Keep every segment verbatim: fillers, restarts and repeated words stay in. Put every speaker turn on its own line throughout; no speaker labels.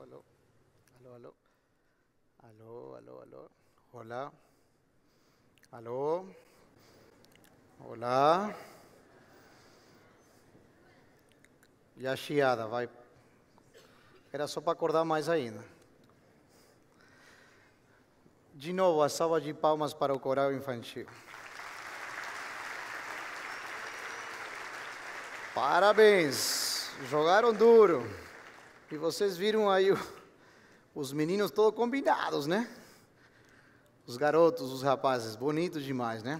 aló, aló, aló, aló, aló, aló, hola, alô, olá, e a chiada vai, era só para acordar mais ainda. De novo, a salva de palmas para o coral infantil. Parabéns, jogaram duro. E vocês viram aí o, os meninos todos combinados, né? Os garotos, os rapazes, bonitos demais, né?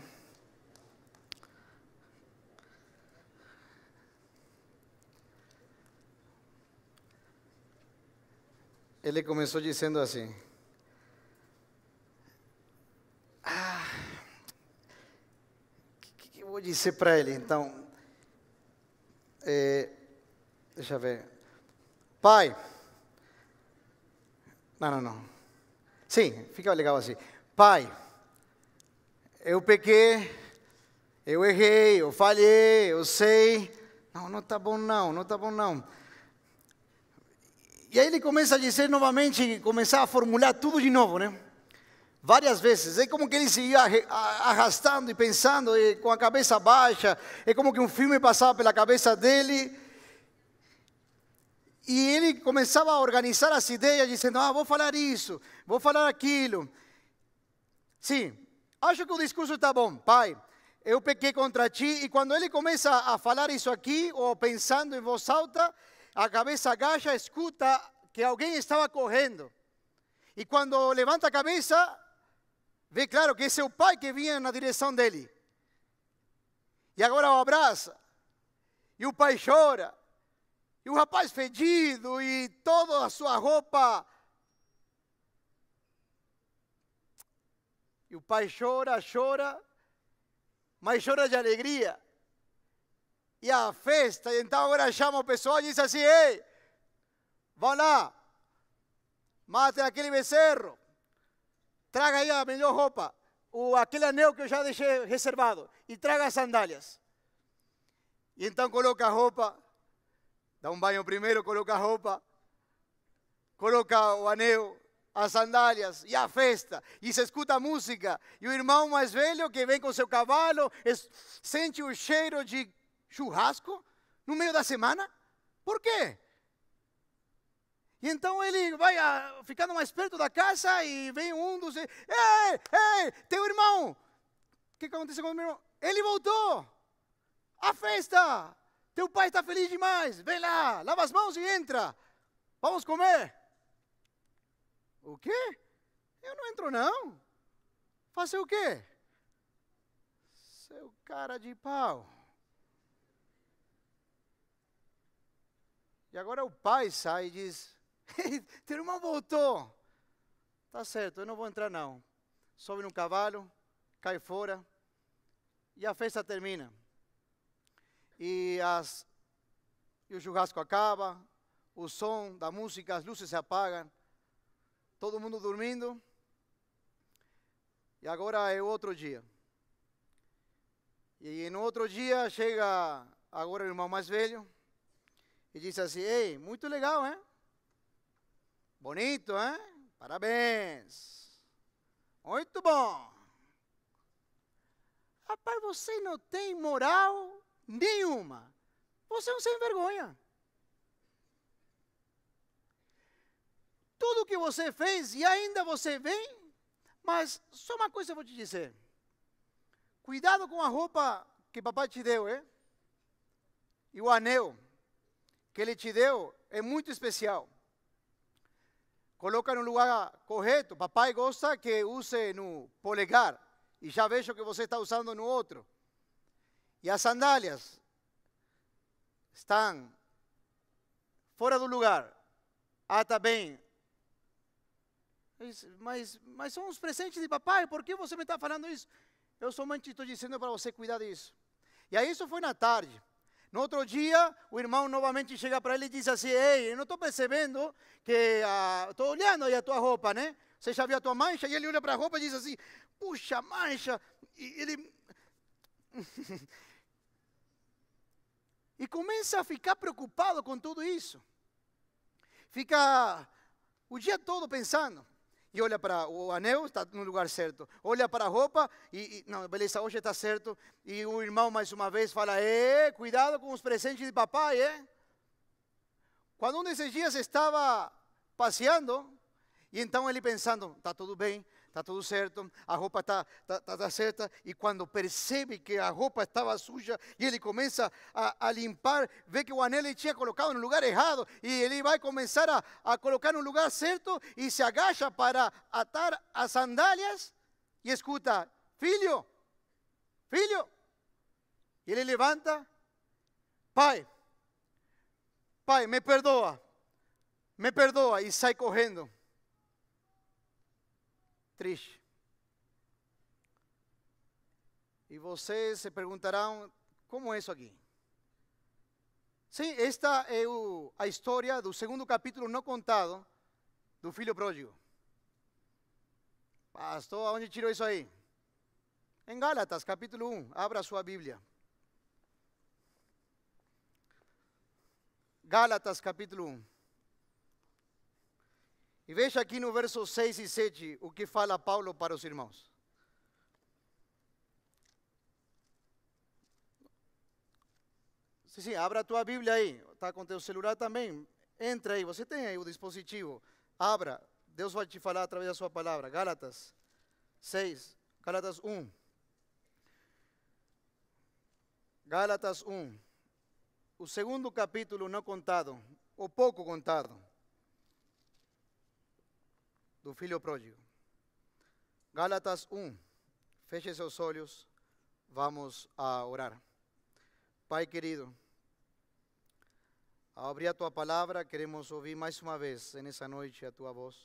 Ele começou dizendo assim: ah, o que, que eu vou dizer para ele então? É, deixa eu ver. Pai, não, não, não. Sim, fica legal assim. Pai, eu pequei, eu errei, eu falhei, eu sei. Não, não tá bom não, não tá bom não. E aí ele começa a dizer novamente, começar a formular tudo de novo, né? Várias vezes. É como que ele se ia arrastando e pensando e com a cabeça baixa. É como que um filme passava pela cabeça dele. E ele começava a organizar as ideias, dizendo, ah, vou falar isso, vou falar aquilo. Sim, acho que o discurso está bom, pai. Eu pequei contra ti. E quando ele começa a falar isso aqui, ou pensando em voz alta, a cabeça agacha, escuta que alguém estava correndo. E quando levanta a cabeça, vê claro que esse é o pai que vinha na direção dele. E agora o abraça. E o pai chora. E o rapaz fedido e toda a sua roupa. E o pai chora, chora, mas chora de alegria. E a festa, e então agora chama o pessoal e diz assim, ei, vão lá, matem aquele becerro, traga aí a melhor roupa, o, aquele anel que eu já deixei reservado, e traga as sandálias. E então coloca a roupa, dá um banho primeiro, coloca a roupa, coloca o anel, as sandálias e a festa, e se escuta a música, e o irmão mais velho que vem com seu cavalo, es, sente o cheiro de churrasco no meio da semana. Por quê? E então ele vai a, ficando mais perto da casa e vem um dos... Ei, ei, teu irmão! O que aconteceu com o meu irmão? Ele voltou! A festa! Teu pai está feliz demais! Vem lá, lava as mãos e entra! Vamos comer! O quê? Eu não entro não. Fazer o quê? Seu cara de pau. E agora o pai sai e diz, teu irmão voltou. Tá certo, eu não vou entrar não. Sobe no cavalo, cai fora e a festa termina. E, as, e o churrasco acaba, o som da música, as luzes se apagam, todo mundo dormindo. E agora é outro dia. E no outro dia chega agora o irmão mais velho e diz assim, ei, muito legal, hein? Bonito, hein? Parabéns. Muito bom. Rapaz, você não tem moral nenhuma. Você é um sem vergonha. Tudo que você fez e ainda você vem, mas só uma coisa eu vou te dizer. Cuidado com a roupa que papai te deu, hein? E o anel que ele te deu é muito especial. Coloca no lugar correto. Papai gosta que use no polegar. E já vejo que você está usando no outro. E as sandálias estão fora do lugar. Ah, tá bem. Mas, mas são os presentes de papai. Por que você me está falando isso? Eu somente estou dizendo para você cuidar disso. E aí isso foi na tarde. No outro dia, o irmão novamente chega para ele e diz assim, ei, eu não estou percebendo que, estou uh, olhando aí a tua roupa, né? Você já viu a tua mancha? E ele olha para a roupa e diz assim, puxa, mancha. E ele... e começa a ficar preocupado com tudo isso. Fica o dia todo pensando. E olha para o anel, está no lugar certo. Olha para a roupa e, e não, beleza, hoje está certo. E o irmão mais uma vez fala, é, cuidado com os presentes de papai, é. Quando um desses dias estava passeando, e então ele pensando, está tudo bem, está tudo certo, a roupa está tá, tá, tá certa, e quando percebe que a roupa estava suja, e ele começa a, a limpar, vê que o anel ele tinha colocado no lugar errado, e ele vai começar a, a colocar no lugar certo, e se agacha para atar as sandálias, e escuta, filho, filho, e ele levanta, pai, pai, me perdoa, me perdoa, e sai correndo. Triste. E vocês se perguntarão, como é isso aqui? Sim, esta é o, a história do segundo capítulo não contado do filho pródigo. Pastor, onde tirou isso aí? Em Gálatas, capítulo um, abra sua Bíblia. Gálatas, capítulo um. E veja aqui no verso seis e sete o que fala Paulo para os irmãos. Sim, sim, abra a tua Bíblia aí. Está com teu celular também. Entra aí, você tem aí o dispositivo. Abra, Deus vai te falar através da sua palavra. Gálatas seis, Gálatas um. Gálatas um. O segundo capítulo não contado, ou pouco contado, do filho pródigo. Gálatas um. Feche seus olhos. Vamos a orar. Pai querido, ao abrir a tua palavra, queremos ouvir mais uma vez nessa noite a tua voz.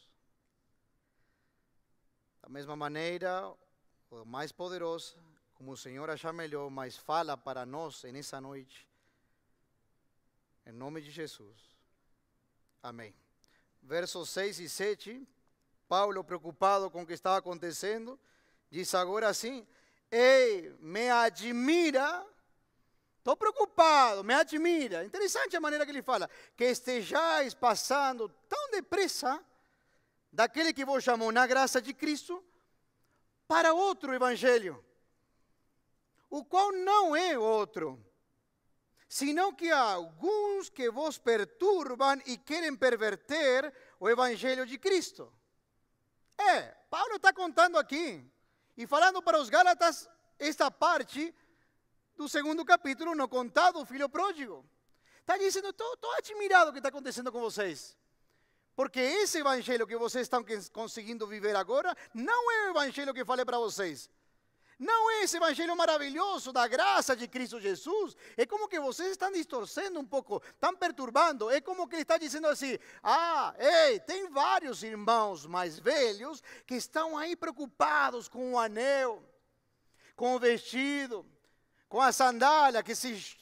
Da mesma maneira, ou mais poderosa, como o Senhor achar melhor, mas fala para nós nessa noite. Em nome de Jesus. Amém. Versos seis e sete. Paulo, preocupado com o que estava acontecendo, diz agora assim, ei, me admira, estou preocupado, me admira. Interessante a maneira que ele fala, que estejais passando tão depressa daquele que vos chamou na graça de Cristo para outro evangelho, o qual não é outro, senão que há alguns que vos perturbam e querem perverter o evangelho de Cristo. É, Paulo está contando aqui e falando para os Gálatas esta parte do segundo capítulo não contado, o filho pródigo. Está dizendo, estou admirado o que está acontecendo com vocês. Porque esse evangelho que vocês estão conseguindo viver agora não é o evangelho que falei para vocês. Não é esse evangelho maravilhoso da graça de Cristo Jesus. É como que vocês estão distorcendo um pouco, estão perturbando. É como que ele está dizendo assim, ah, ei, tem vários irmãos mais velhos que estão aí preocupados com o anel, com o vestido, com a sandália, que se...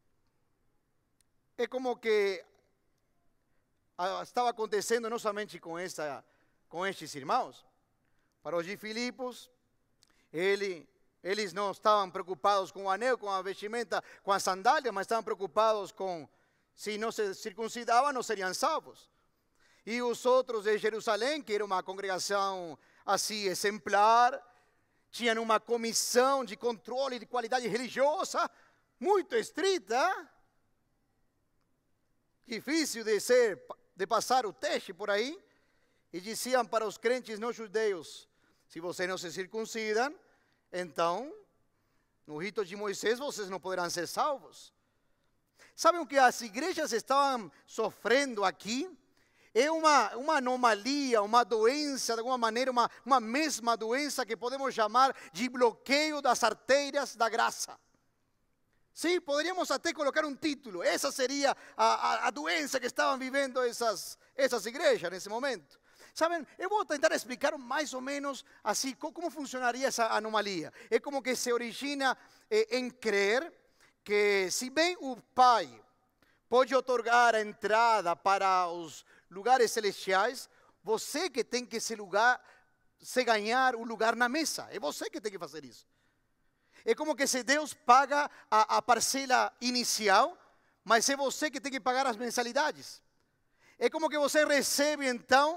É como que estava acontecendo não somente com, essa, com estes irmãos. Para os de Filipos, ele... Eles não estavam preocupados com o anel, com a vestimenta, com a sandália, mas estavam preocupados com se não se circuncidavam, não seriam salvos. E os outros de Jerusalém, que era uma congregação assim exemplar, tinham uma comissão de controle de qualidade religiosa muito estrita, difícil de ser, de passar o teste por aí, e diziam para os crentes não judeus, se vocês não se circuncidam, então, no rito de Moisés, vocês não poderão ser salvos. Sabem o que as igrejas estavam sofrendo aqui? É uma, uma anomalia, uma doença, de alguma maneira, uma, uma mesma doença que podemos chamar de bloqueio das artérias da graça. Sim, poderíamos até colocar um título. Essa seria a, a, a doença que estavam vivendo essas, essas igrejas nesse momento. Sabem, eu vou tentar explicar mais ou menos assim como funcionaria essa anomalia. É como que se origina eh, em crer que se bem o Pai pode otorgar a entrada para os lugares celestiais, você que tem que se, lugar, se ganhar um lugar na mesa. É você que tem que fazer isso. É como que se Deus paga a, a parcela inicial, mas é você que tem que pagar as mensalidades. É como que você recebe então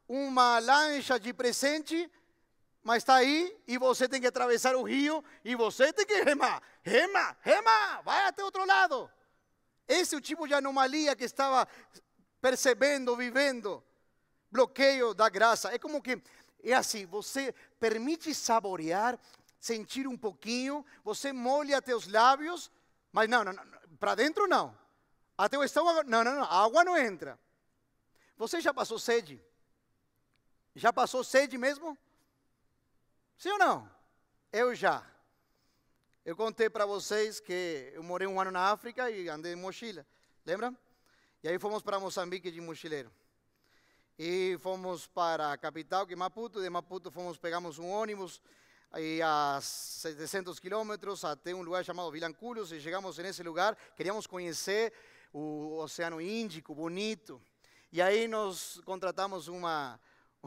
uma lancha de presente, mas está aí e você tem que atravessar o rio e você tem que remar, rema, rema, vai até outro lado. Esse é o tipo de anomalia que estava percebendo, vivendo. Bloqueio da graça. É como que, é assim, você permite saborear, sentir um pouquinho, você molha teus lábios, mas não, não, não para dentro não. Até o estômago, não, não, não, a água não entra. Você já passou sede? Já passou sede mesmo? Sim ou não? Eu já. Eu contei para vocês que eu morei um ano na África e andei de mochila. Lembra? E aí fomos para Moçambique de mochileiro. E fomos para a capital, que é Maputo. De Maputo fomos, pegamos um ônibus aí a setecentos quilômetros até um lugar chamado Vilanculos. E chegamos nesse lugar, queríamos conhecer o Oceano Índico, bonito. E aí nós contratamos uma...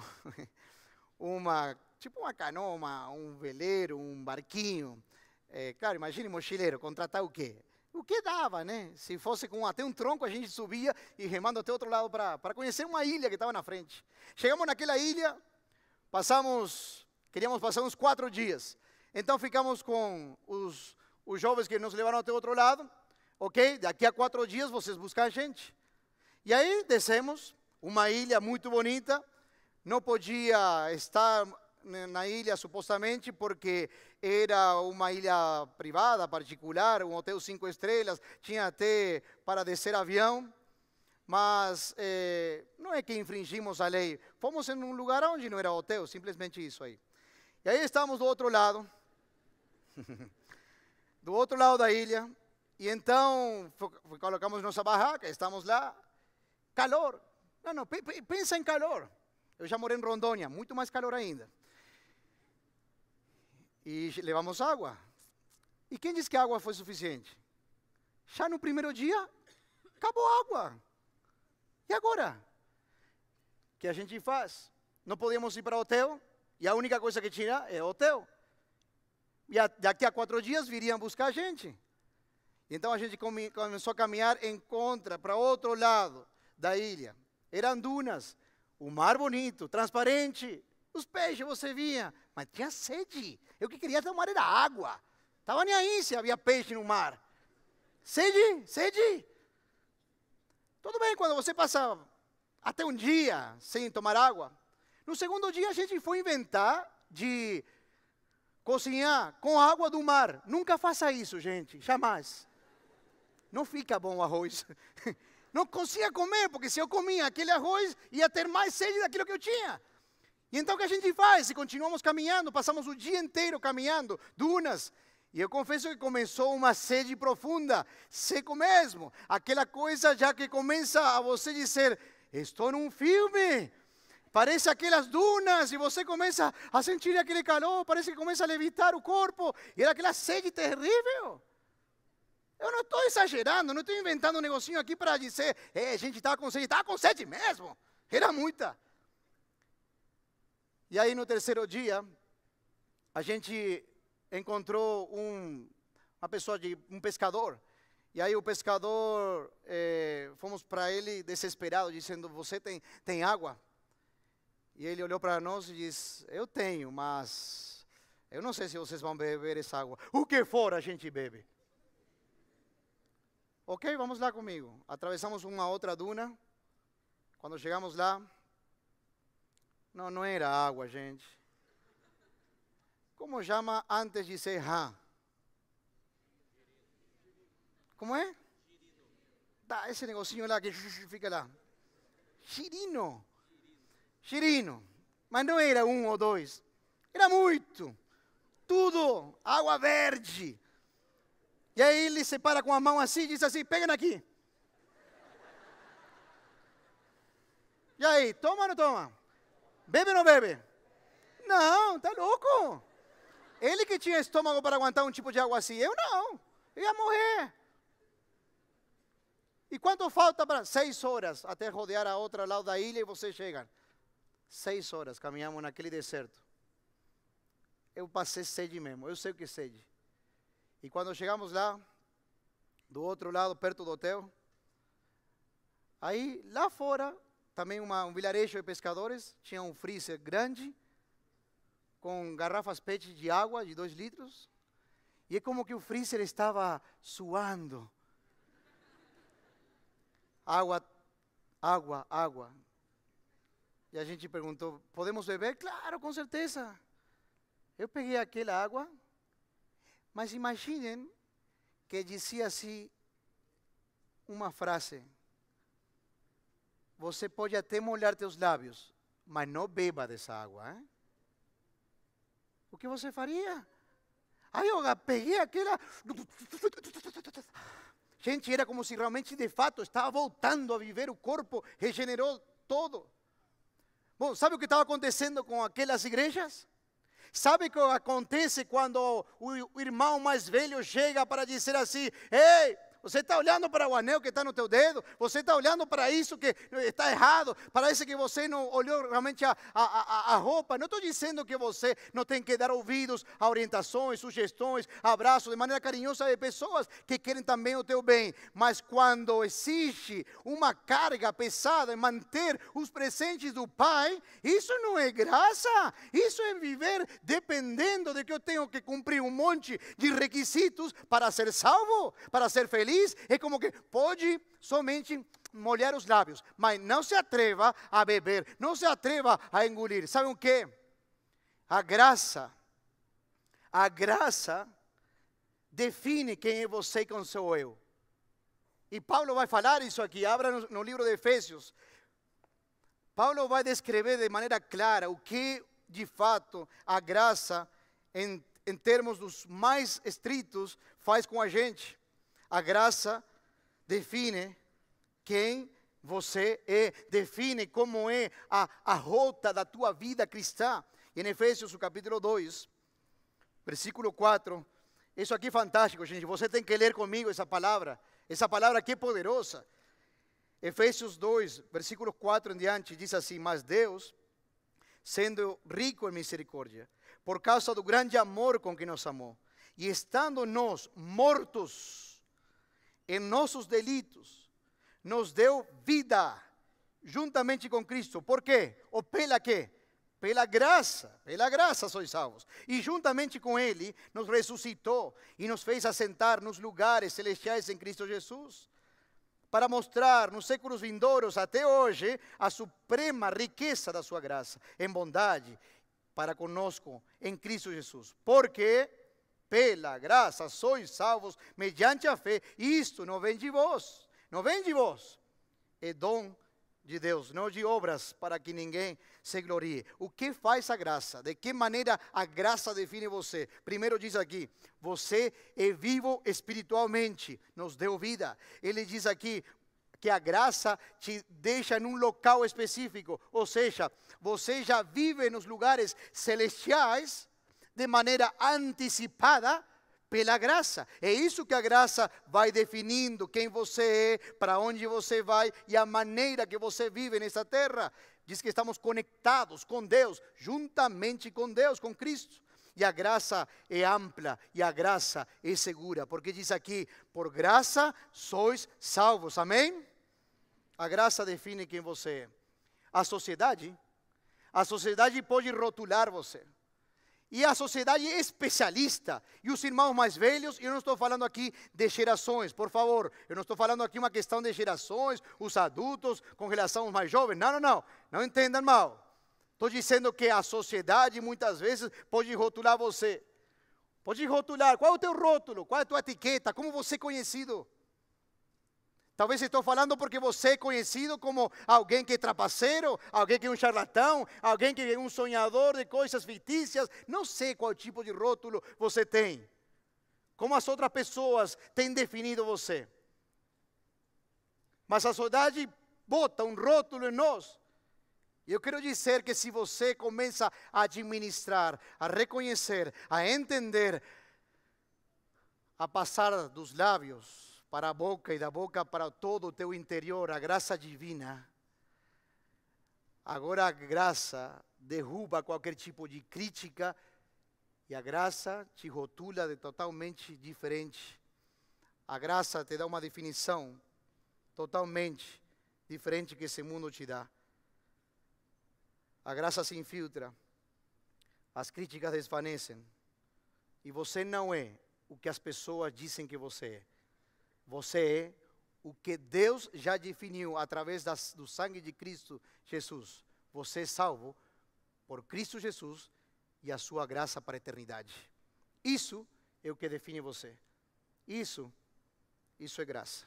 uma tipo uma canoa, uma, um veleiro, um barquinho. É, claro, imagine mochileiro, contratar o quê? O que dava, né? Se fosse com até um tronco, a gente subia e remando até outro lado para conhecer uma ilha que estava na frente. Chegamos naquela ilha, passamos, queríamos passar uns quatro dias. Então ficamos com os, os jovens que nos levaram até outro lado. Ok, daqui a quatro dias vocês buscam a gente. E aí descemos, uma ilha muito bonita. Não podia estar na ilha supostamente porque era uma ilha privada, particular, um hotel cinco estrelas, tinha até para descer avião, mas eh, não é que infringimos a lei, fomos em um lugar onde não era hotel, simplesmente isso aí. E aí estamos do outro lado, do outro lado da ilha, e então colocamos nossa barraca, estamos lá, calor, não, não, pensa em calor. Eu já morei em Rondônia, muito mais calor ainda. E levamos água. E quem disse que a água foi suficiente? Já no primeiro dia, acabou a água. E agora? O que a gente faz? Não podíamos ir para o hotel, e a única coisa que tinha é hotel. E a, daqui a quatro dias viriam buscar a gente. Então a gente come, começou a caminhar em contra, para outro lado da ilha. Eram dunas. O mar bonito, transparente, os peixes você via, mas tinha sede. Eu que queria tomar era água. Estava nem aí se havia peixe no mar. Sede, sede. Tudo bem quando você passa até um dia sem tomar água. No segundo dia a gente foi inventar de cozinhar com água do mar. Nunca faça isso, gente, jamais. Não fica bom o arroz. Não conseguia comer, porque se eu comia aquele arroz, ia ter mais sede daquilo que eu tinha. E então o que a gente faz? E continuamos caminhando, passamos o dia inteiro caminhando, dunas. E eu confesso que começou uma sede profunda, seco mesmo. Aquela coisa já que começa a você dizer, estou num filme. Parece aquelas dunas e você começa a sentir aquele calor, parece que começa a levitar o corpo. E era aquela sede terrível. Eu não estou exagerando, não estou inventando um negocinho aqui para dizer, é, a gente estava com sede, estava com sede mesmo, era muita. E aí no terceiro dia, a gente encontrou um, uma pessoa, de, um pescador, e aí o pescador, eh, fomos para ele desesperado, dizendo, você tem, tem água? E ele olhou para nós e disse, eu tenho, mas eu não sei se vocês vão beber essa água. O que for a gente bebe. Ok, vamos lá comigo. Atravessamos uma outra duna. Quando chegamos lá, não, não era água, gente. Como chama antes de ser rã? Como é? Dá esse negocinho lá que fica lá. Girino. Girino. Mas não era um ou dois. Era muito. Tudo. Água verde. E aí ele se para com a mão assim e diz assim, pega aqui. E aí, toma ou não toma? Bebe ou não bebe? Não, tá louco. Ele que tinha estômago para aguentar um tipo de água assim, eu não. Eu ia morrer. E quanto falta para? Seis horas até rodear a outra lado da ilha e vocês chegam. Seis horas caminhamos naquele deserto. Eu passei sede mesmo, eu sei o que é sede. E quando chegamos lá, do outro lado, perto do hotel, aí lá fora, também uma, um vilarejo de pescadores, tinha um freezer grande, com garrafas P E T de água de dois litros, e é como que o freezer estava suando. Água, água, água. E a gente perguntou, podemos beber? Claro, com certeza. Eu peguei aquela água, mas imaginem que dizia assim uma frase: você pode até molhar teus lábios, mas não beba dessa água. Hein? O que você faria? Aí eu peguei aquela... Gente, era como se realmente, de fato, estava voltando a viver, o corpo regenerou todo. Bom, sabe o que estava acontecendo com aquelas igrejas? Sabe o que acontece quando o irmão mais velho chega para dizer assim: ei, você está olhando para o anel que está no teu dedo, você está olhando para isso que está errado, parece que você não olhou realmente a, a, a roupa. Não estou dizendo que você não tem que dar ouvidos a orientações, sugestões, abraços de maneira carinhosa de pessoas que querem também o teu bem, mas quando existe uma carga pesada em manter os presentes do Pai, isso não é graça, isso é viver dependendo de que eu tenho que cumprir um monte de requisitos para ser salvo, para ser feliz. É como que pode somente molhar os lábios, mas não se atreva a beber, não se atreva a engolir. Sabe o que? A graça, a graça define quem é você com seu eu. E Paulo vai falar isso aqui, abra no, no livro de Efésios. Paulo vai descrever de maneira clara o que de fato a graça, em, em termos dos mais estritos, faz com a gente. A graça define quem você é, define como é a, a rota da tua vida cristã. E em Efésios, o capítulo dois, versículo quatro, isso aqui é fantástico, gente. Você tem que ler comigo essa palavra, essa palavra que é poderosa. Efésios dois, versículo quatro em diante, diz assim: mas Deus, sendo rico em misericórdia, por causa do grande amor com que nos amou, e estando nós mortos em nossos delitos, nos deu vida juntamente com Cristo. Por quê? Ou pela quê? Pela graça, pela graça sois salvos. E juntamente com Ele nos ressuscitou e nos fez assentar nos lugares celestiais em Cristo Jesus, para mostrar nos séculos vindouros até hoje a suprema riqueza da sua graça, em bondade para conosco em Cristo Jesus. Porque pela graça sois salvos mediante a fé. Isto não vem de vós, não vem de vós, é dom de Deus, não de obras, para que ninguém se glorie. O que faz a graça? De que maneira a graça define você? Primeiro diz aqui: você é vivo espiritualmente, nos deu vida. Ele diz aqui que a graça te deixa em um local específico, ou seja, você já vive nos lugares celestiais de maneira antecipada pela graça. É isso que a graça vai definindo quem você é, para onde você vai e a maneira que você vive nessa terra. Diz que estamos conectados com Deus, juntamente com Deus, com Cristo. E a graça é ampla e a graça é segura, porque diz aqui: por graça sois salvos. Amém? A graça define quem você é. A sociedade, a sociedade pode rotular você. E a sociedade é especialista. E os irmãos mais velhos, eu não estou falando aqui de gerações, por favor. Eu não estou falando aqui uma questão de gerações, os adultos com relação aos mais jovens. Não, não, não. Não entendam mal. Estou dizendo que a sociedade muitas vezes pode rotular você. Pode rotular. Qual é o teu rótulo? Qual é a tua etiqueta? Como você é conhecido? Talvez estou falando porque você é conhecido como alguém que é trapaceiro, alguém que é um charlatão, alguém que é um sonhador de coisas fictícias. Não sei qual tipo de rótulo você tem. Como as outras pessoas têm definido você. Mas a sociedade bota um rótulo em nós. E eu quero dizer que se você começa a administrar, a reconhecer, a entender, a passar dos lábios para a boca e da boca para todo o teu interior, a graça divina. Agora a graça derruba qualquer tipo de crítica e a graça te rotula de totalmente diferente. A graça te dá uma definição totalmente diferente que esse mundo te dá. a graça se infiltra, as críticas desvanecem, e você não é o que as pessoas dizem que você é. Você é o que Deus já definiu através das, do sangue de Cristo Jesus. Você é salvo por Cristo Jesus e a sua graça para a eternidade. Isso é o que define você. Isso, isso é graça.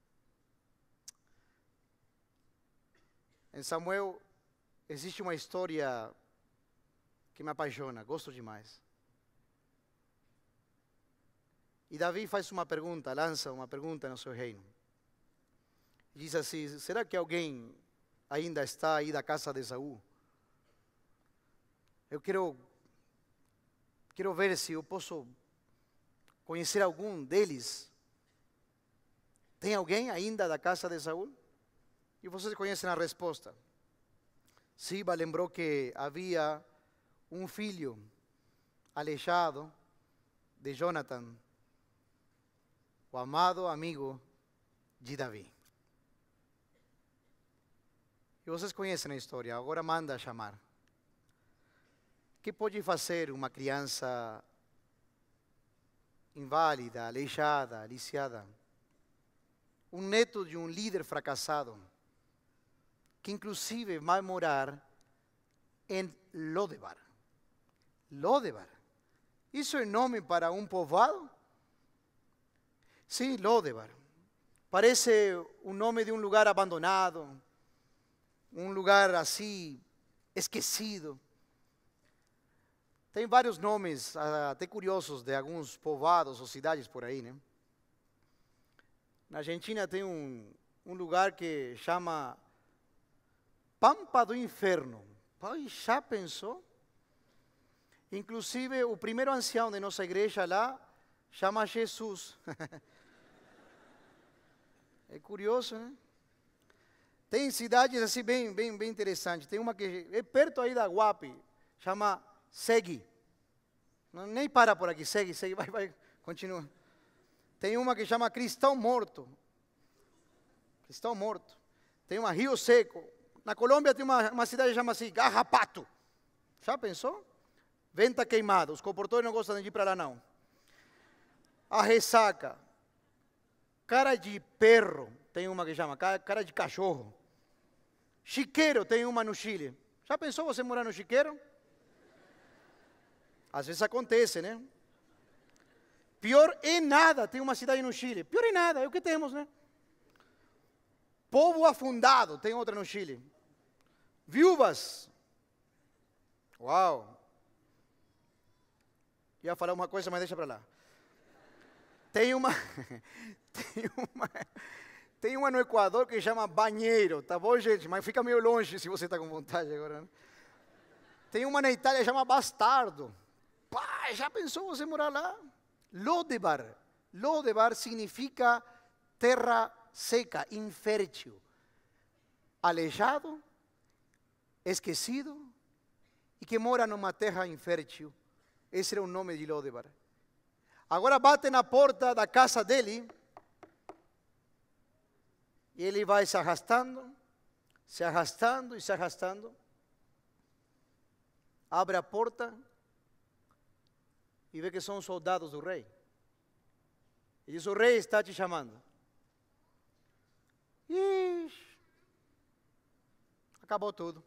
Em Samuel existe uma história que me apaixona, gosto demais. E Davi faz uma pergunta, lança uma pergunta no seu reino. Diz assim: será que alguém ainda está aí da casa de Saul? Eu quero, quero ver se eu posso conhecer algum deles. Tem alguém ainda da casa de Saul? E vocês conhecem a resposta. Siba lembrou que havia um filho aleijado de Jonathan, o amado amigo de Davi. E vocês conhecem a história, agora manda chamar. O que pode fazer uma criança inválida, aleijada, aliciada? Um neto de um líder fracassado, que inclusive vai morar em Lodebar. Lodebar. ¿Isso é nome para um povoado? Sim, Lodebar. Parece um nome de um lugar abandonado, um lugar assim, esquecido. Tem vários nomes, até curiosos, de alguns povoados ou cidades por aí, né? Na Argentina tem um, um lugar que chama Pampa do Inferno. Pai, já pensou? Inclusive, o primeiro ancião de nossa igreja lá chama Jesus. É curioso, né? Tem cidades assim bem, bem, bem interessantes. Tem uma que é perto aí da Guape, chama Segui. Não, nem para por aqui, segue, segue, vai, vai, continua. Tem uma que chama Cristão Morto. Cristão Morto. Tem uma Rio Seco. Na Colômbia tem uma, uma cidade que chama assim, Garrapato. Já pensou? Venta Queimada. Os comportadores não gostam de ir para lá, não. A Ressaca. Cara de Perro. Tem uma que chama cara, cara de Cachorro. Chiqueiro. Tem uma no Chile. Já pensou você morar no Chiqueiro? Às vezes acontece, né? Pior é nada. Tem uma cidade no Chile. Pior é nada. É o que temos, né? Povo Afundado. Tem outra no Chile. Viúvas. Uau. Ia falar uma coisa, mas deixa para lá. Tem uma, tem uma, tem uma no Equador que chama Banheiro, tá bom, gente? Mas fica meio longe se você está com vontade agora, né? Tem uma na Itália que chama Bastardo. Pai, já pensou você morar lá? Lodebar. Lodebar significa terra seca, infértil. Aleijado, esquecido e que mora numa terra infértil. Esse era o nome de Lodebar. Agora bate na porta da casa dele e ele vai se arrastando, se arrastando e se arrastando. Abre a porta e vê que são soldados do rei. E diz: o rei está te chamando. Ixi, acabou tudo.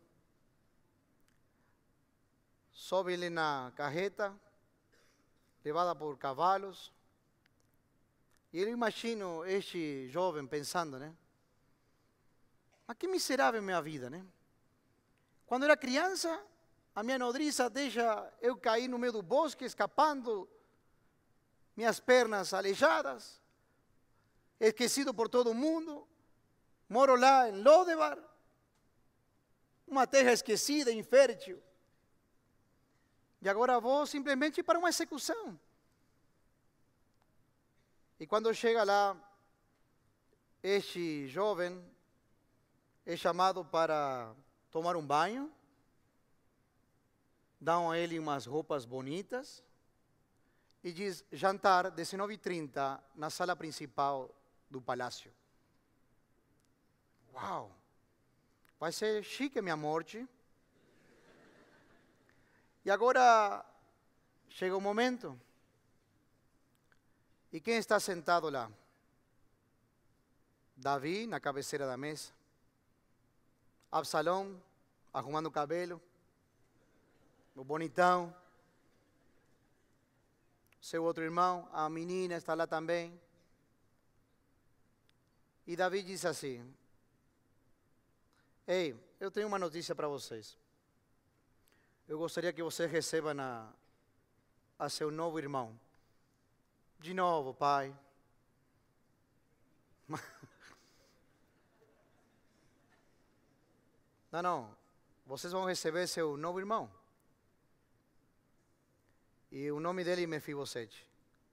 Sobe ele na carreta, levada por cavalos. E eu imagino este jovem pensando, né? Mas que miserável é minha vida, né? Quando era criança, a minha nodriça deixa eu cair no meio do bosque, escapando, minhas pernas aleijadas, esquecido por todo mundo. Moro lá em Lodebar, uma terra esquecida, infértil. E agora vou simplesmente para uma execução. E quando chega lá, este jovem é chamado para tomar um banho, dão a ele umas roupas bonitas e diz: jantar dezenove e trinta na sala principal do palácio. Uau! Vai ser chique a minha morte. E agora chega o momento. E quem está sentado lá? Davi na cabeceira da mesa. Absalão arrumando o cabelo. O bonitão. Seu outro irmão, a menina está lá também. E Davi diz assim: ei, eu tenho uma notícia para vocês. Eu gostaria que vocês recebam a, a seu novo irmão. De novo, pai. Não, não. Vocês vão receber seu novo irmão. E o nome dele é Mefibosete.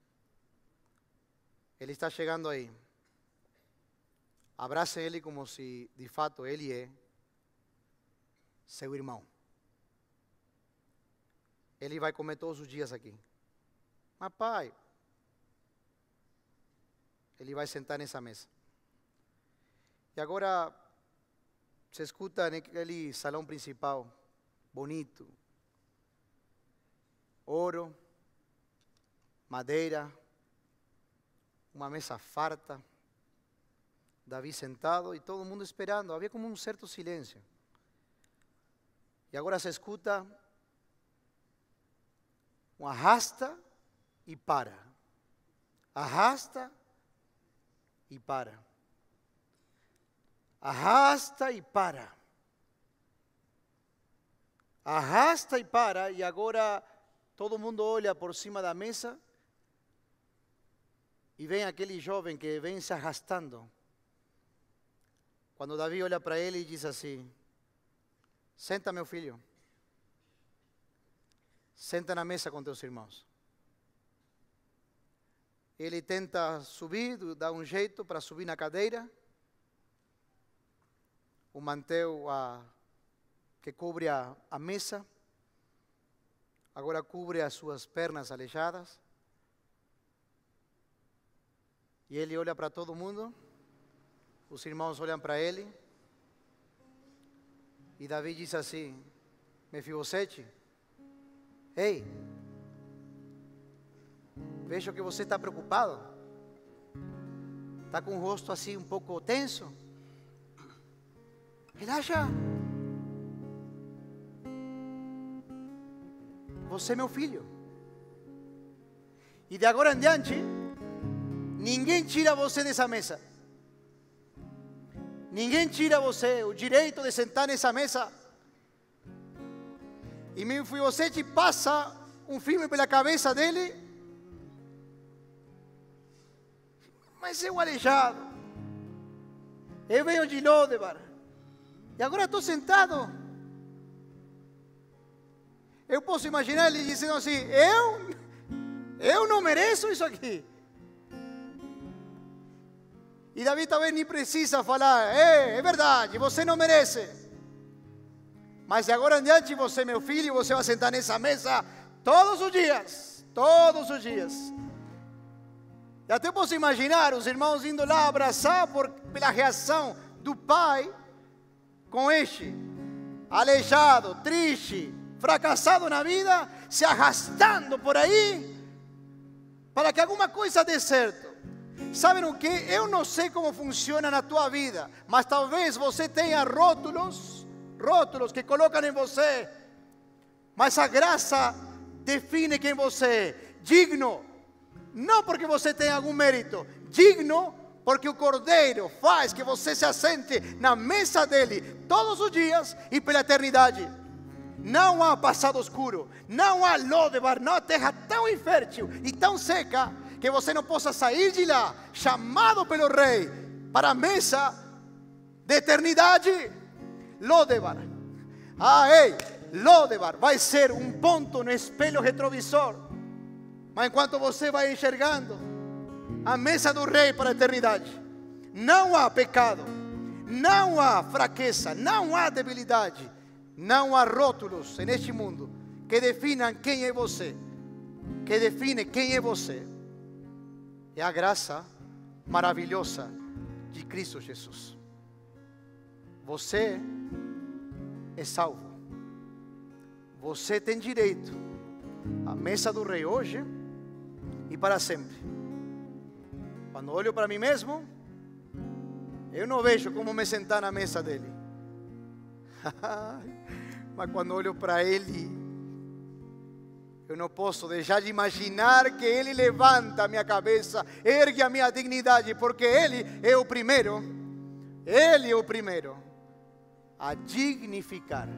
Ele está chegando aí. Abracem ele como se, de fato, ele é seu irmão. Ele vai comer todos os dias aqui. Mas, pai, ele vai sentar nessa mesa. E agora, se escuta naquele salão principal, bonito. Ouro, madeira, uma mesa farta, Davi sentado e todo mundo esperando. Havia como um certo silêncio. E agora se escuta um arrasta e para. Arrasta e para. Arrasta e para. Arrasta e para. E agora todo mundo olha por cima da mesa e vem aquele jovem que vem se arrastando. Quando Davi olha para ele e diz assim: senta, meu filho. Senta na mesa com teus irmãos. Ele tenta subir, dá um jeito para subir na cadeira. O mantel a, que cobre a, a mesa agora cubre as suas pernas aleijadas. E ele olha para todo mundo. Os irmãos olham para ele. E Davi diz assim: Mefibosete, ei, vejo que você está preocupado. Está com o rosto assim um pouco tenso. Relaxa. Você é meu filho. E de agora em diante, ninguém tira você dessa mesa. Ninguém tira você o direito de sentar nessa mesa. E Mefibosete passa um filme pela cabeça dele. Mas eu aleijado. Eu venho de Lodebar. E agora estou sentado. Eu posso imaginar ele dizendo assim: eu, eu não mereço isso aqui. E Davi talvez nem precisa falar: é, é verdade, você não merece. Mas de agora em diante você é meu filho e você vai sentar nessa mesa todos os dias. Todos os dias. E até posso imaginar os irmãos indo lá abraçar por, pela reação do pai com este, aleijado, triste, fracassado na vida, se arrastando por aí, para que alguma coisa dê certo. Sabem o que? Eu não sei como funciona na tua vida, mas talvez você tenha rótulos, rótulos que colocam em você, mas a graça define quem você é. Digno, não porque você tem algum mérito, digno porque o Cordeiro faz que você se assente na mesa dele todos os dias e pela eternidade. Não há passado escuro, não há Lodebar, não há terra tão infértil e tão seca que você não possa sair de lá, chamado pelo rei, para a mesa de eternidade. Lodebar, ah, ei, Lodebar vai ser um ponto no espelho retrovisor, mas enquanto você vai enxergando a mesa do rei para a eternidade, não há pecado, não há fraqueza, não há debilidade, não há rótulos neste mundo que definam quem é você, que define quem é você. É a graça maravilhosa de Cristo Jesus. Você é salvo. você tem direito à mesa do rei hoje e para sempre. Quando olho para mim mesmo, eu não vejo como me sentar na mesa dele. Mas quando olho para ele, eu não posso deixar de imaginar que ele levanta a minha cabeça, ergue a minha dignidade, porque ele é o primeiro, ele é o primeiro a dignificar.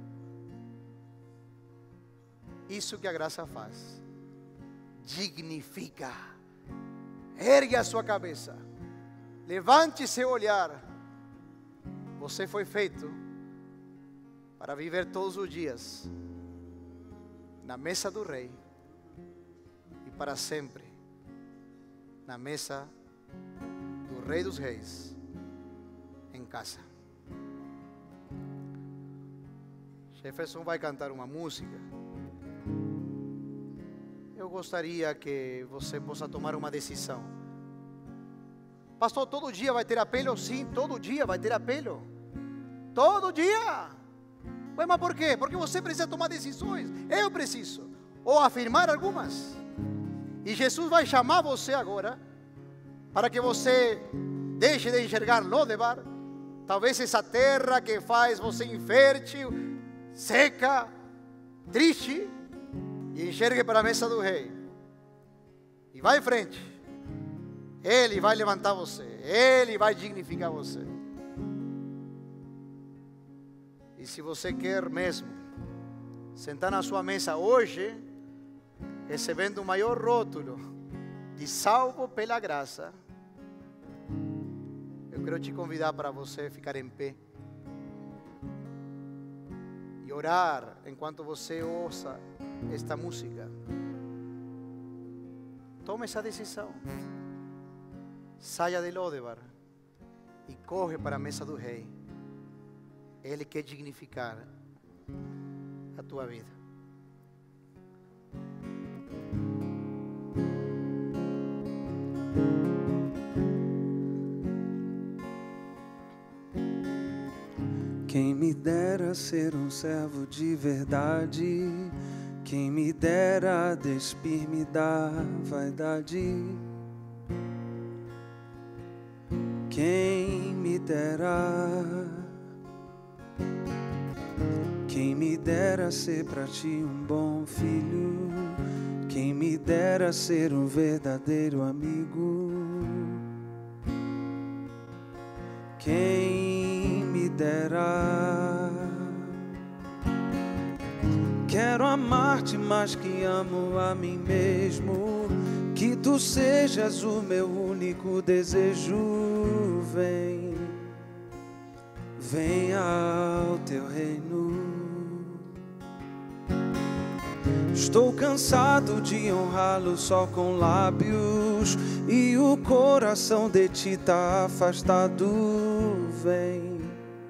Isso que a graça faz. Dignifica. Ergue a sua cabeça. Levante seu olhar. Você foi feito para viver todos os dias na mesa do rei e para sempre na mesa do Rei dos Reis em casa. Jefferson vai cantar uma música. Eu gostaria que você possa tomar uma decisão. Pastor, todo dia vai ter apelo? Sim, todo dia vai ter apelo. Todo dia. Ué, mas por quê? Porque você precisa tomar decisões. Eu preciso. Ou afirmar algumas. E Jesus vai chamar você agora para que você deixe de enxergar Lodebar. Talvez essa terra que faz você infértil, seca, triste, e enxergue para a mesa do rei. E vai em frente. Ele vai levantar você. Ele vai dignificar você. E se você quer mesmo sentar na sua mesa hoje, recebendo o maior rótulo de salvo pela graça, eu quero te convidar para você ficar em pé e orar enquanto você ouça esta música. Tome essa decisão. Saia de Lodebar e corre para a mesa do rei. Ele quer dignificar a tua vida.
Quem me dera ser um servo de verdade, quem me dera despir-me da vaidade, quem me dera, quem me dera ser pra ti um bom filho, quem me dera ser um verdadeiro amigo, quem me dera. Quero amar-te mais que amo a mim mesmo, que tu sejas o meu único desejo. Vem, vem ao teu reino. Estou cansado de honrá-lo só com lábios e o coração de ti tá afastado. Vem,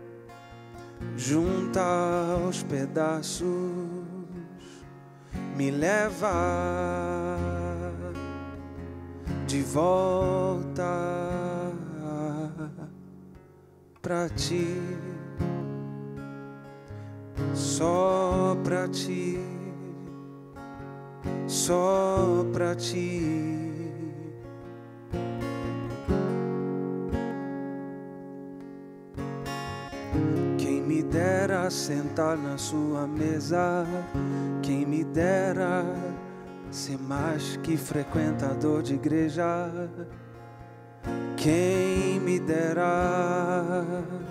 junta aos pedaços, me leva de volta pra ti, só pra ti, só pra ti. Quem me dera sentar na sua mesa, quem me dera ser mais que frequentador de igreja, quem me dera,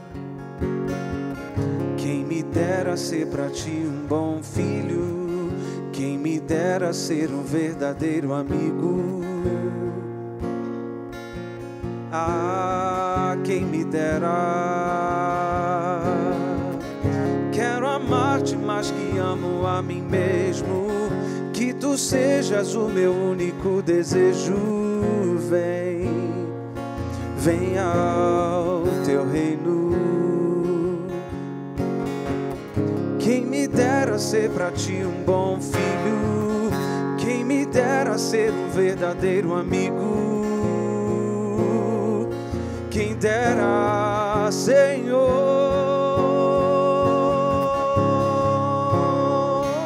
quem me dera ser pra ti um bom filho, quem me dera ser um verdadeiro amigo. Ah, quem me dera. Quero amar-te mais que amo a mim mesmo, que tu sejas o meu único desejo. Vem, vem ao teu reino. Quem me dera ser pra ti um bom filho, quem me dera ser um verdadeiro amigo. Quem dera, Senhor.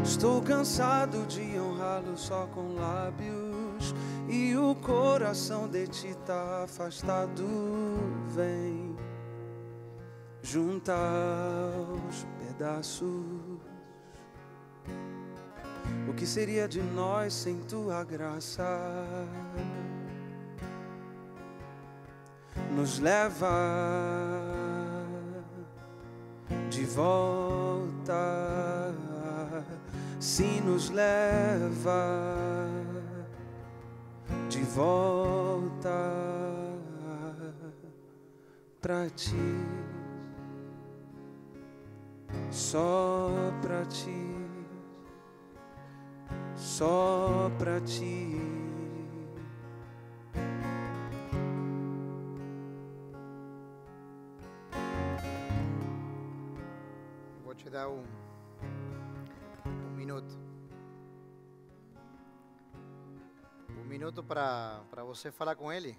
Estou cansado de honrá-lo só com lábios, e o coração de ti tá afastado. Vem juntar os pedaços. O que seria de nós sem tua graça? Nos leva de volta, sim, nos leva de volta pra ti, só pra ti, só pra ti.
Vou te dar um, um minuto. Um minuto para para você falar com Ele.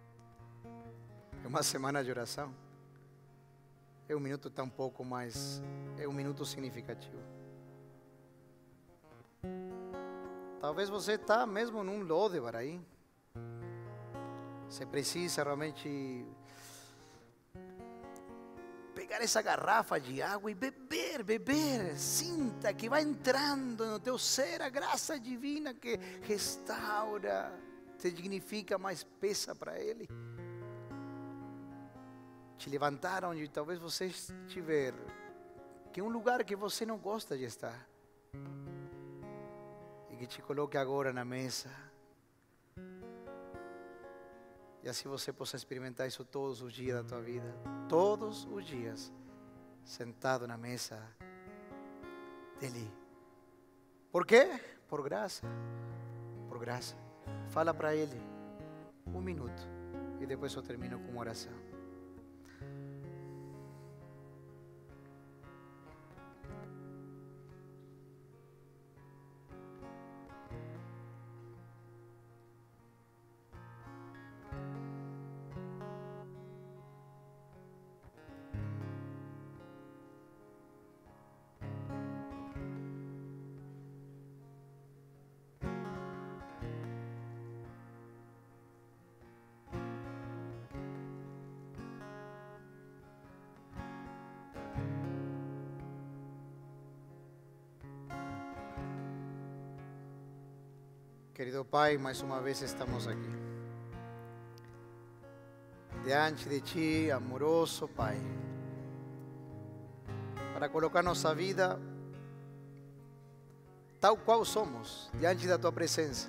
É uma semana de oração. É um minuto tão pouco, mas é um minuto significativo. Talvez você está mesmo num Lodebar aí. Você precisa realmente pegar essa garrafa de água e beber, beber. Sinta que vai entrando no teu ser a graça divina que restaura, te dignifica, mas pesa para Ele. Te levantaram e talvez você estiver que é um lugar que você não gosta de estar. E que te coloque agora na mesa. E assim você possa experimentar isso todos os dias da tua vida. Todos os dias, sentado na mesa dele. Por quê? Por graça. Por graça. Fala para Ele um minuto. E depois eu termino com uma oração. Querido Pai, mais uma vez estamos aqui diante de Ti, amoroso Pai, para colocar nossa vida tal qual somos, diante da Tua presença,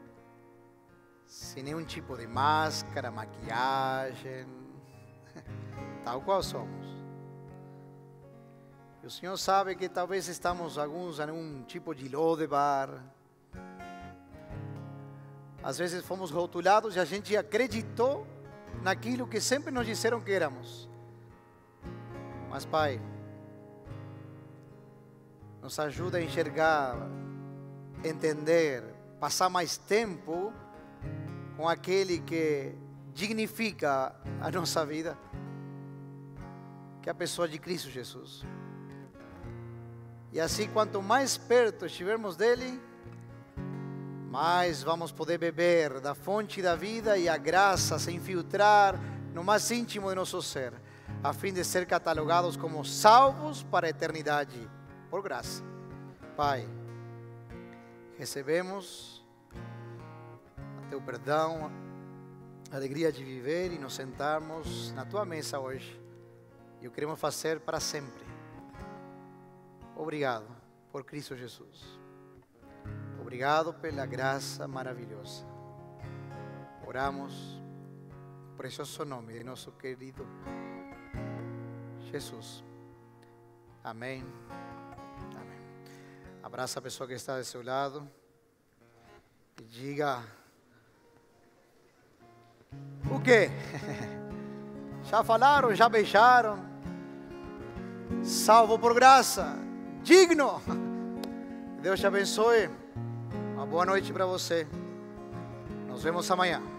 sem nenhum tipo de máscara, maquiagem, tal qual somos. E o Senhor sabe que talvez estamos alguns em um tipo de Lodebar. Às vezes fomos rotulados e a gente acreditou naquilo que sempre nos disseram que éramos. Mas Pai, nos ajuda a enxergar, entender, passar mais tempo com aquele que dignifica a nossa vida, que é a pessoa de Cristo Jesus. E assim, quanto mais perto estivermos dele, mais vamos poder beber da fonte da vida e a graça se infiltrar no mais íntimo de nosso ser, a fim de ser catalogados como salvos para a eternidade, por graça. Pai, recebemos o Teu perdão, a alegria de viver e nos sentarmos na Tua mesa hoje, e o queremos fazer para sempre. Obrigado por Cristo Jesus. Obrigado pela graça maravilhosa. Oramos no precioso nome de nosso querido Jesus. Amém. Amém. Abraça a pessoa que está do seu lado e diga: o quê? Já falaram, já beijaram? Salvo por graça, digno. Deus te abençoe. Uma boa noite para você. Nos vemos amanhã.